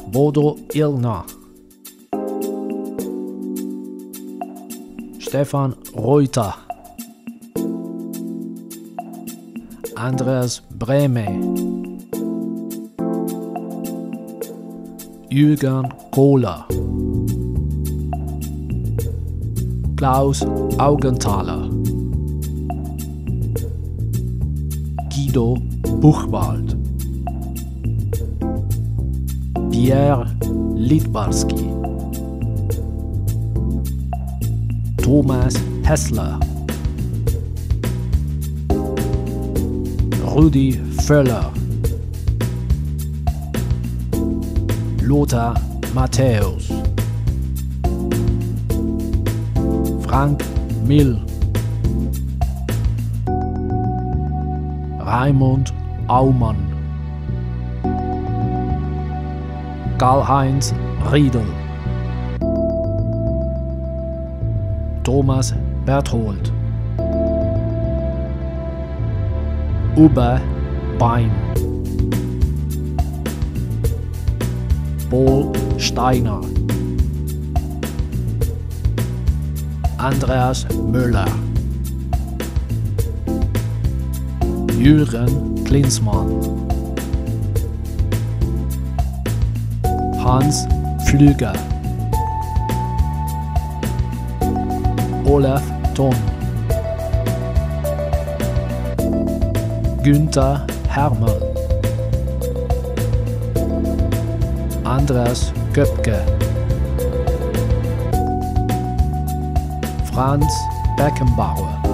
Bodo Illner, Stefan Reuter, Andreas Brehme, Jürgen Kohler, Klaus Augenthaler, Guido Buchwald, Pierre Littbarski, Thomas Hessler, Rudi Völler, Lothar Matthäus, Frank Mill, Raimund Aumann, Karl-Heinz Riedel, Thomas Berthold, Uwe Bein, Paul Steiner, Andreas Müller, Jürgen Klinsmann, Hans Pflüger, Olaf Thon, Günther Hermann, Andreas Köpke, Franz Beckenbauer,